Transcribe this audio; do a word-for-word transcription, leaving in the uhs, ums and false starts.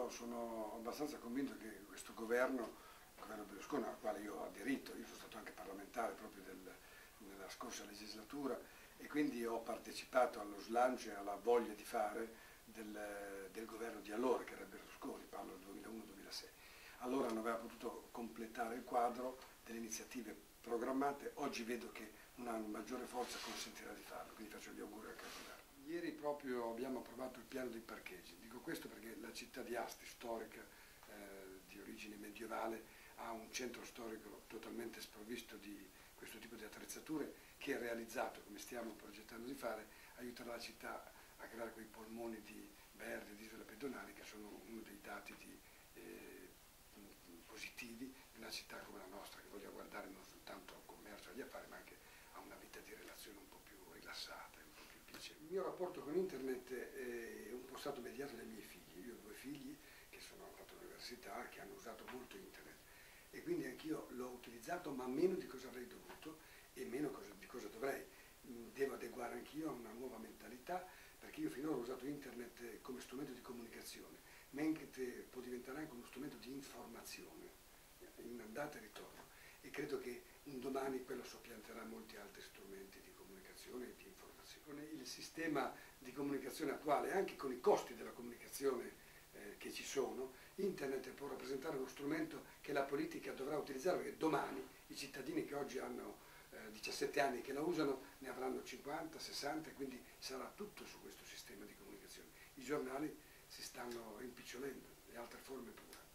io sono abbastanza convinto che questo governo, il governo Berlusconi, al quale io ho aderito, io sono stato anche parlamentare proprio del, nella scorsa legislatura e quindi ho partecipato allo slancio e alla voglia di fare del, del governo di allora, che era Berlusconi, parlo del duemilauno duemilasei. Allora non aveva potuto completare il quadro delle iniziative programmate, oggi vedo che una maggiore forza consentirà di farlo, quindi faccio gli auguri anche al governo. Ieri proprio abbiamo approvato il piano dei parcheggi, dico questo perché la città di Asti, storica, eh, di origine medievale, ha un centro storico totalmente sprovvisto di questo tipo di attrezzature che è realizzato, come stiamo progettando di fare, aiuterà la città a creare quei polmoni di verde, di isole pedonali che sono uno dei dati di, eh, positivi di una città come la nostra, che voglia guardare non soltanto al commercio, agli affari, ma anche a una vita di relazione un po' più rilassata, un po' più piacevole. Il mio rapporto con internet è un po' stato mediato dai miei figli. Io ho due figli che sono andati all'università, che hanno usato molto internet e quindi anch'io l'ho utilizzato, ma meno di cosa avrei dovuto e meno cosa, di cosa dovrei. Devo adeguare anch'io a una nuova mentalità, perché io finora ho usato internet come strumento di comunicazione, mentre può diventare anche uno strumento di informazione, in andata e ritorno, e credo che un domani quello soppianterà molti altri strumenti di comunicazione e di informazione. Con il sistema di comunicazione attuale, anche con i costi della comunicazione eh, che ci sono, internet può rappresentare uno strumento che la politica dovrà utilizzare, perché domani i cittadini che oggi hanno eh, diciassette anni che la usano ne avranno cinquanta, sessanta, e quindi sarà tutto su questo sistema di comunicazione. I giornali si stanno rimpicciolendo e altre forme pure.